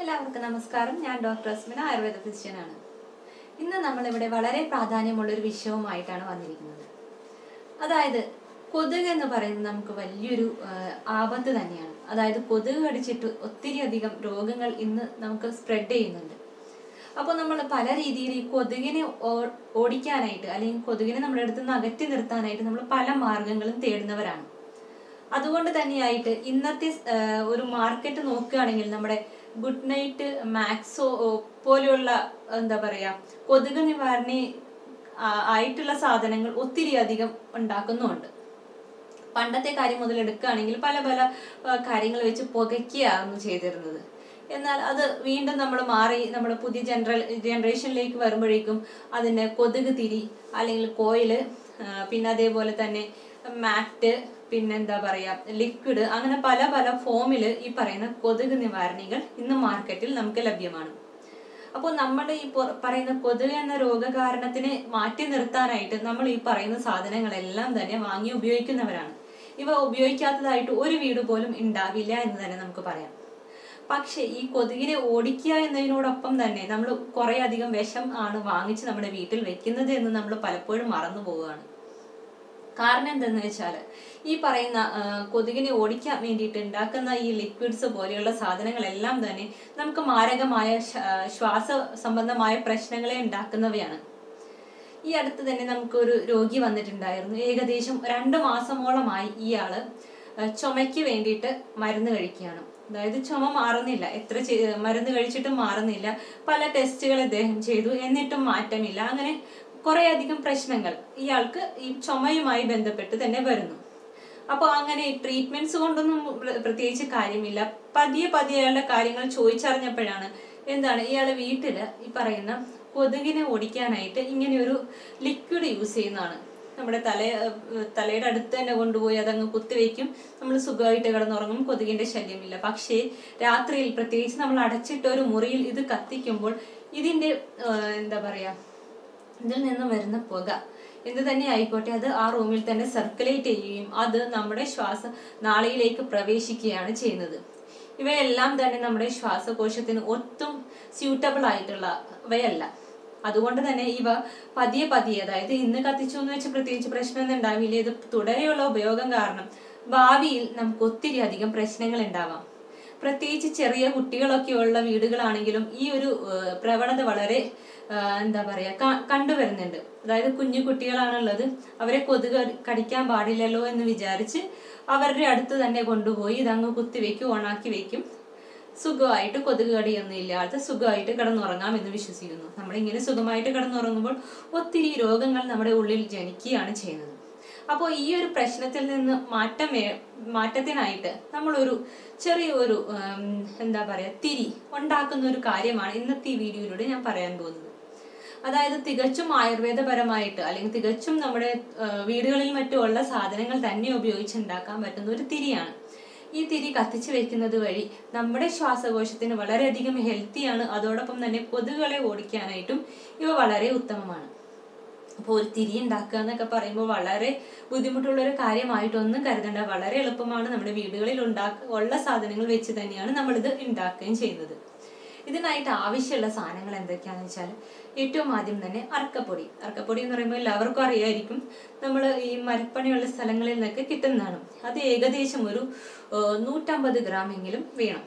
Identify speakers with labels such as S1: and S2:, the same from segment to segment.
S1: എല്ലാവർക്കും നമസ്കാരം. ഞാൻ ഡോക്ടർ അസ്മിന, ആയുർവേദ ഫിസിഷ്യനാണ്. ഇന്ന് നമ്മളിവിടെ വളരെ പ്രാധാന്യമുള്ളൊരു വിഷയവുമായിട്ടാണ് വന്നിരിക്കുന്നത്. അതായത് കൊതുക് എന്ന് പറയുന്നത് നമുക്ക് വലിയൊരു ആപത്ത് തന്നെയാണ്. അതായത് കൊതുക് കടിച്ചിട്ട് ഒത്തിരി അധികം രോഗങ്ങൾ ഇന്ന് നമുക്ക് സ്പ്രെഡ് ചെയ്യുന്നുണ്ട്. അപ്പോൾ നമ്മൾ പല രീതിയിൽ ഈ കൊതുകിനെ ഓടിക്കാനായിട്ട് അല്ലെങ്കിൽ കൊതുകിനെ നമ്മുടെ അടുത്ത് നിന്ന് അകറ്റി നിർത്താനായിട്ട് നമ്മൾ പല മാർഗങ്ങളും തേടുന്നവരാണ്. അതുകൊണ്ട് തന്നെയായിട്ട് ഇന്നത്തെ ഒരു മാർക്കറ്റ് നോക്കുകയാണെങ്കിൽ നമ്മുടെ ഗുഡ് നൈറ്റ്, മാക്സോ പോലെയുള്ള എന്താ പറയാ കൊതുക് നിവാരണി ആയിട്ടുള്ള സാധനങ്ങൾ ഒത്തിരി അധികം ഉണ്ടാക്കുന്നുണ്ട്. പണ്ടത്തെ കാര്യം മുതൽ എടുക്കുകയാണെങ്കിൽ പല പല കാര്യങ്ങൾ വെച്ച് പുകയ്ക്കുകയാണ് ചെയ്തിരുന്നത്. എന്നാൽ അത് വീണ്ടും നമ്മൾ മാറി നമ്മുടെ പുതിയ ജനറേഷനിലേക്ക് വരുമ്പോഴേക്കും അതിൻ്റെ കൊതുക് തിരി അല്ലെങ്കിൽ കോയില്, പിന്നെ അതേപോലെ തന്നെ മാറ്റ്, പിന്നെന്താ പറയാ ലിക്വിഡ്, അങ്ങനെ പല പല ഫോമില് ഈ പറയുന്ന കൊതുക് നിവാരണികൾ ഇന്ന് മാർക്കറ്റിൽ നമുക്ക് ലഭ്യമാണ്. അപ്പോൾ നമ്മൾ ഈ പറയുന്ന കൊതുക് എന്ന രോഗകാരണത്തിനെ മാറ്റി നിർത്താനായിട്ട് നമ്മൾ ഈ പറയുന്ന സാധനങ്ങളെല്ലാം തന്നെ വാങ്ങി ഉപയോഗിക്കുന്നവരാണ്. ഇവ ഉപയോഗിക്കാത്തതായിട്ട് ഒരു വീട് പോലും ഉണ്ടാവില്ല എന്ന് തന്നെ നമുക്ക് പറയാം. പക്ഷെ ഈ കൊതുകിനെ ഓടിക്കുക എന്നതിനോടൊപ്പം തന്നെ നമ്മൾ കുറെ അധികം വിഷം ആണ് വാങ്ങിച്ച് നമ്മുടെ വീട്ടിൽ വെക്കുന്നത് എന്ന് നമ്മൾ പലപ്പോഴും മറന്നു പോവുകയാണ്. കാരണം എന്തെന്ന് വെച്ചാൽ ഈ പറയുന്ന കൊതുകിനെ ഓടിക്കാൻ വേണ്ടിയിട്ട് ഉണ്ടാക്കുന്ന ഈ ലിക്വിഡ്സ് പോലെയുള്ള സാധനങ്ങളെല്ലാം തന്നെ നമുക്ക് മാരകമായ ശ്വാസ സംബന്ധമായ പ്രശ്നങ്ങളെ ഉണ്ടാക്കുന്നവയാണ്. ഈ അടുത്ത് തന്നെ നമുക്കൊരു രോഗി വന്നിട്ടുണ്ടായിരുന്നു. ഏകദേശം 2 മാസമോളമായി ഇയാള് ചുമയ്ക്ക് വേണ്ടിയിട്ട് മരുന്ന് കഴിക്കുകയാണ്. അതായത് ചുമ മാറുന്നില്ല, എത്ര മരുന്ന് കഴിച്ചിട്ടും മാറുന്നില്ല. പല ടെസ്റ്റുകൾ അദ്ദേഹം ചെയ്തു, എന്നിട്ടും മാറ്റമില്ല. അങ്ങനെ കുറെ അധികം പ്രശ്നങ്ങൾ ഇയാൾക്ക് ഈ ചുമയുമായി ബന്ധപ്പെട്ട് തന്നെ വരുന്നു. അപ്പോൾ അങ്ങനെ ട്രീറ്റ്മെന്റ്സ് കൊണ്ടൊന്നും പ്രത്യേകിച്ച് കാര്യമില്ല. പതിയെ അയാളുടെ കാര്യങ്ങൾ ചോദിച്ചറിഞ്ഞപ്പോഴാണ് ഇയാളെ വീട്ടില് ഈ പറയുന്ന കൊതുകിനെ ഓടിക്കാനായിട്ട് ഇങ്ങനെ ഒരു ലിക്വിഡ് യൂസ് ചെയ്യുന്നതാണ്. നമ്മുടെ തലയുടെ അടുത്ത് തന്നെ കൊണ്ടുപോയി അതങ്ങ് കുത്തിവെക്കും. നമ്മൾ സുഖമായിട്ട് കിടന്നുറങ്ങും, കൊതുകിന്റെ ശല്യമില്ല. പക്ഷേ രാത്രിയിൽ, പ്രത്യേകിച്ച് നമ്മൾ അടച്ചിട്ട ഒരു മുറിയിൽ ഇത് കത്തിക്കുമ്പോൾ ഇതിന്റെ എന്താ പറയാ ഇതിൽ നിന്നും വരുന്ന പുക എന്ത് തന്നെ ആയിക്കോട്ടെ അത് ആ റൂമിൽ തന്നെ സർക്കുലേറ്റ് ചെയ്യുകയും അത് നമ്മുടെ നാളിയിലേക്ക് പ്രവേശിക്കുകയാണ് ചെയ്യുന്നത്. ഇവയെല്ലാം തന്നെ നമ്മുടെ ശ്വാസകോശത്തിന് ഒട്ടും സ്യൂട്ടബിൾ ആയിട്ടുള്ളവയല്ല. അതുകൊണ്ട് തന്നെ ഇവ പതിയെ അതായത് ഇന്ന് കത്തിച്ചു എന്ന് വെച്ച് പ്രത്യേകിച്ച് പ്രശ്നമൊന്നും ഉണ്ടാവില്ല. ഇത് തുടരെയുള്ള ഉപയോഗം കാരണം ഭാവിയിൽ നമുക്ക് ഒത്തിരി അധികം പ്രശ്നങ്ങൾ ഉണ്ടാവാം. പ്രത്യേകിച്ച് ചെറിയ കുട്ടികളൊക്കെ ഉള്ള വീടുകളാണെങ്കിലും ഈ ഒരു പ്രവണത വളരെ എന്താ പറയാ കണ്ടുവരുന്നുണ്ട്. അതായത് കുഞ്ഞു കുട്ടികളാണുള്ളത്, അവരെ കൊതുക് കടിക്കാൻ പാടില്ലല്ലോ എന്ന് വിചാരിച്ച് അവരുടെ അടുത്ത് തന്നെ കൊണ്ടുപോയി ഇതങ്ങ് കുത്തിവെക്കും, ഓണാക്കി വെക്കും. സുഖമായിട്ട് കൊതുക് കടിയൊന്നും ഇല്ലാതെ സുഖമായിട്ട് കിടന്നുറങ്ങാം എന്ന് വിശ്വസിക്കുന്നു. നമ്മളിങ്ങനെ സുഖമായിട്ട് കിടന്നുറങ്ങുമ്പോൾ ഒത്തിരി രോഗങ്ങൾ നമ്മുടെ ഉള്ളിൽ ജനിക്കുകയാണ് ചെയ്യുന്നത്. അപ്പോൾ ഈ ഒരു പ്രശ്നത്തിൽ നിന്ന് മാറ്റത്തിനായിട്ട് നമ്മളൊരു ചെറിയൊരു എന്താ പറയാ തിരി ഉണ്ടാക്കുന്ന ഒരു കാര്യമാണ് ഇന്നത്തെ ഈ വീഡിയോയിലൂടെ ഞാൻ പറയാൻ പോകുന്നത്. അതായത് തികച്ചും ആയുർവേദപരമായിട്ട് അല്ലെങ്കിൽ തികച്ചും നമ്മുടെ വീടുകളിൽ മറ്റുമുള്ള സാധനങ്ങൾ തന്നെ ഉപയോഗിച്ചുണ്ടാക്കാൻ പറ്റുന്ന ഒരു തിരിയാണ്. ഈ തിരി കത്തിച്ചു വെക്കുന്നത് വഴി നമ്മുടെ ശ്വാസകോശത്തിന് വളരെയധികം ഹെൽത്തിയാണ്. അതോടൊപ്പം തന്നെ കൊതുകുകളെ ഓടിക്കാനായിട്ടും ഇവ വളരെ ഉത്തമമാണ്. അപ്പോൾ ഒരു തിരി ഉണ്ടാക്കുക എന്നൊക്കെ പറയുമ്പോൾ വളരെ ബുദ്ധിമുട്ടുള്ള ഒരു കാര്യമായിട്ടൊന്നും കരുതണ്ട. വളരെ എളുപ്പമാണ്. നമ്മുടെ വീടുകളിൽ ഉള്ള സാധനങ്ങൾ വെച്ച് തന്നെയാണ് നമ്മളിത് ഉണ്ടാക്കുകയും ചെയ്യുന്നത്. ഇതിനായിട്ട് ആവശ്യമുള്ള സാധനങ്ങൾ എന്തൊക്കെയാണെന്ന് വെച്ചാൽ ഏറ്റവും ആദ്യം തന്നെ അറക്കപ്പൊടി എന്ന് പറയുമ്പോൾ എല്ലാവർക്കും അറിയായിരിക്കും. നമ്മൾ ഈ മരപ്പണിയുള്ള സ്ഥലങ്ങളിൽ നിന്നൊക്കെ കിട്ടുന്നതാണ്. അത് ഏകദേശം ഒരു 150 ഗ്രാം എങ്കിലും വേണം.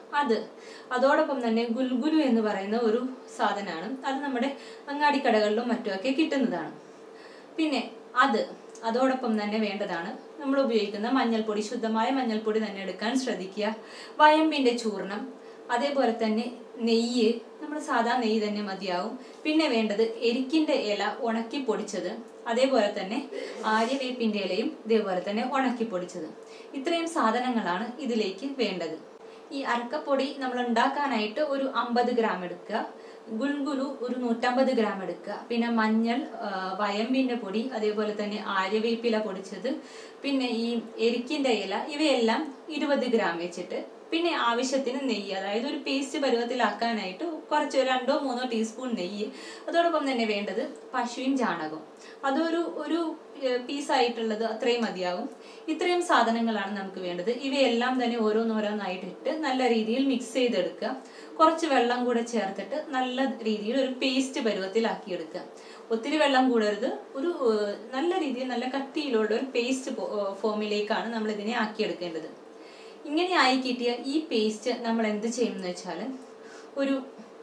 S1: അതോടൊപ്പം തന്നെ ഗുൽഗുലു എന്ന് പറയുന്ന ഒരു സാധനമാണ്. അത് നമ്മുടെ അങ്ങാടിക്കടകളിലും മറ്റുമൊക്കെ കിട്ടുന്നതാണ്. പിന്നെ അതോടൊപ്പം തന്നെ വേണ്ടതാണ് നമ്മൾ ഉപയോഗിക്കുന്ന മഞ്ഞൾപ്പൊടി. ശുദ്ധമായ മഞ്ഞൾപ്പൊടി തന്നെ എടുക്കാൻ ശ്രദ്ധിക്കുക. വയമ്പിന്റെ ചൂർണം, അതേപോലെ തന്നെ നെയ്യ്, നമ്മൾ സാധാ നെയ്യ് തന്നെ മതിയാവും. പിന്നെ വേണ്ടത് എരിക്കിന്റെ ഇല ഉണക്കി പൊടിച്ചത്, അതേപോലെ തന്നെ ആര്യവേപ്പിന്റെ ഇലയും ഇതേപോലെ തന്നെ ഉണക്കി പൊടിച്ചത്. ഇത്രയും സാധനങ്ങളാണ് ഇതിലേക്ക് വേണ്ടത്. ഈ അരക്കപ്പൊടി നമ്മൾ ഉണ്ടാക്കാനായിട്ട് ഒരു 50 ഗ്രാം എടുക്കുക. ഗുൽഗുലു ഒരു 150 ഗ്രാം എടുക്കുക. പിന്നെ മഞ്ഞൾ, വയമ്പിന്റെ പൊടി, അതേപോലെ തന്നെ ആര്യവേപ്പില പൊടിച്ചത്, പിന്നെ ഈ എരിക്കിന്റെ ഇല, ഇവയെല്ലാം 20 ഗ്രാം വെച്ചിട്ട്, പിന്നെ ആവശ്യത്തിന് നെയ്യ്, അതായത് ഒരു പേസ്റ്റ് പരുവത്തിലാക്കാനായിട്ട് കുറച്ച് 2-3 ടീസ്പൂൺ നെയ്യ്. അതോടൊപ്പം തന്നെ വേണ്ടത് പശുവിൻ ചാണകം. അതൊരു പീസായിട്ടുള്ളത് അത്രയും മതിയാകും. ഇത്രയും സാധനങ്ങളാണ് നമുക്ക് വേണ്ടത്. ഇവയെല്ലാം തന്നെ ഓരോന്നോരോന്നായിട്ട് ഇട്ട് നല്ല രീതിയിൽ മിക്സ് ചെയ്തെടുക്കുക. കുറച്ച് വെള്ളം കൂടെ ചേർത്തിട്ട് നല്ല രീതിയിൽ ഒരു പേസ്റ്റ് പരുവത്തിലാക്കിയെടുക്കുക. ഒത്തിരി വെള്ളം കൂടരുത്, ഒരു നല്ല രീതിയിൽ നല്ല കട്ടിയിലുള്ള ഒരു പേസ്റ്റ് ഫോമിലേക്കാണ് നമ്മൾ ഇതിനെ ആക്കിയെടുക്കേണ്ടത്. ഇങ്ങനെ ആയി കിട്ടിയ ഈ പേസ്റ്റ് നമ്മൾ എന്ത് ചെയ്യുമെന്ന് വെച്ചാൽ ഒരു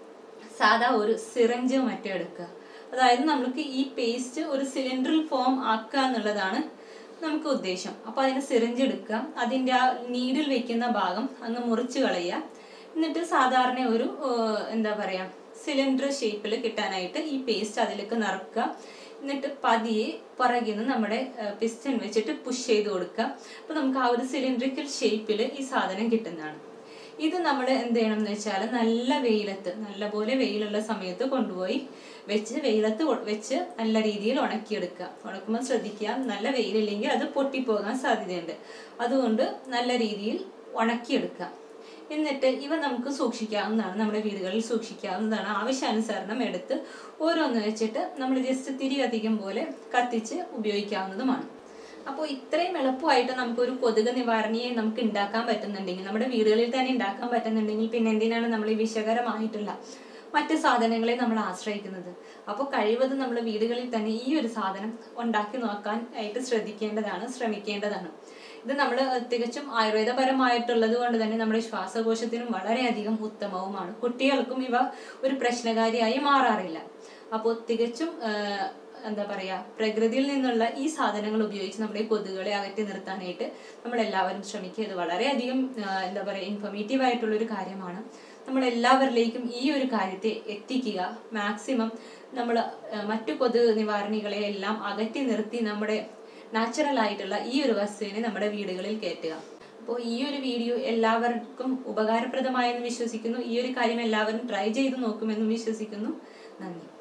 S1: സാധാ ഒരു സിറിഞ്ച് മറ്റോ എടുക്കുക. അതായത് നമുക്ക് ഈ പേസ്റ്റ് ഒരു സിലിണ്ടറിൽ ഫോം ആക്കുക എന്നുള്ളതാണ് നമുക്ക് ഉദ്ദേശം. അപ്പോൾ അതിന് സിറിഞ്ച് എടുക്കുക, അതിൻ്റെ ആ നീഡിൽ വെക്കുന്ന ഭാഗം അങ്ങ് മുറിച്ച് കളയുക. എന്നിട്ട് സാധാരണ ഒരു എന്താ പറയുക സിലിണ്ടർ ഷേപ്പിൽ കിട്ടാനായിട്ട് ഈ പേസ്റ്റ് അതിലേക്ക് നിറക്കുക. എന്നിട്ട് പതിയെ പുറകിൽ നിന്ന് നമ്മുടെ പിസ്റ്റൺ വെച്ചിട്ട് പുഷ് ചെയ്ത് കൊടുക്കുക. അപ്പോൾ നമുക്ക് ആ ഒരു സിലിണ്ടറിക്കൽ ഷേപ്പിൽ ഈ സാധനം കിട്ടുന്നതാണ്. ഇത് നമ്മൾ എന്ത് ചെയ്യണം എന്ന് വെച്ചാൽ നല്ല വെയിലത്ത്, നല്ലപോലെ വെയിലുള്ള സമയത്ത് കൊണ്ടുപോയി വെയിലത്ത് വെച്ച് നല്ല രീതിയിൽ ഉണക്കിയെടുക്കുക. ഉണക്കുമ്പോൾ ശ്രദ്ധിക്കുക, നല്ല വെയിലില്ലെങ്കിൽ അത് പൊട്ടിപ്പോകാൻ സാധ്യതയുണ്ട്. അതുകൊണ്ട് നല്ല രീതിയിൽ ഉണക്കിയെടുക്കുക. എന്നിട്ട് ഇവ നമുക്ക് സൂക്ഷിക്കാവുന്നതാണ്, നമ്മുടെ വീടുകളിൽ സൂക്ഷിക്കാവുന്നതാണ്. ആവശ്യാനുസരണം എടുത്ത് ഓരോന്ന് വെച്ചിട്ട് നമ്മൾ ജസ്റ്റ് തിരി കത്തിക്കും പോലെ കത്തിച്ച് ഉപയോഗിക്കാവുന്നതുമാണ്. അപ്പോൾ ഇത്രയും എളുപ്പമായിട്ട് നമുക്കൊരു കൊതുക് നിവാരണിയെ നമുക്ക് ഉണ്ടാക്കാൻ പറ്റുന്നുണ്ടെങ്കിൽ, നമ്മുടെ വീടുകളിൽ തന്നെ ഉണ്ടാക്കാൻ പറ്റുന്നുണ്ടെങ്കിൽ, പിന്നെ എന്തിനാണ് നമ്മൾ ഈ വിഷകരമായിട്ടുള്ള മറ്റ് സാധനങ്ങളെ നമ്മൾ ആശ്രയിക്കുന്നത്? അപ്പോൾ കഴിവതും നമ്മൾ വീടുകളിൽ തന്നെ ഈ ഒരു സാധനം ഉണ്ടാക്കി നോക്കാൻ ആയിട്ട് ശ്രമിക്കേണ്ടതാണ്. ഇത് നമ്മൾ തികച്ചും ആയുർവേദപരമായിട്ടുള്ളത് കൊണ്ട് തന്നെ നമ്മുടെ ശ്വാസകോശത്തിനും വളരെയധികം ഉത്തമവുമാണ്. കുട്ടികൾക്കും ഇവ ഒരു പ്രശ്നകാരിയായി മാറാറില്ല. അപ്പോൾ തികച്ചും എന്താ പറയുക, പ്രകൃതിയിൽ നിന്നുള്ള ഈ സാധനങ്ങൾ ഉപയോഗിച്ച് നമ്മുടെ കൊതുകുകളെ അകറ്റി നിർത്താനായിട്ട് നമ്മൾ എല്ലാവരും ശ്രമിക്കുക. ഇത് വളരെയധികം എന്താ പറയുക ഇൻഫോർമേറ്റീവ് ആയിട്ടുള്ള ഒരു കാര്യമാണ്. നമ്മൾ എല്ലാവരിലേക്കും ഈ ഒരു കാര്യത്തെ എത്തിക്കുക. മാക്സിമം നമ്മൾ മറ്റു കൊതുക് നിവാരണികളെ എല്ലാം അകറ്റി നിർത്തി നമ്മുടെ നാച്ചുറൽ ആയിട്ടുള്ള ഈ ഒരു വസ്തുവിനെ നമ്മുടെ വീടുകളിൽ കയറ്റുക. അപ്പോൾ ഈ ഒരു വീഡിയോ എല്ലാവർക്കും ഉപകാരപ്രദമായെന്ന് വിശ്വസിക്കുന്നു. ഈ ഒരു കാര്യം എല്ലാവരും ട്രൈ ചെയ്ത് നോക്കുമെന്നും വിശ്വസിക്കുന്നു. നന്ദി.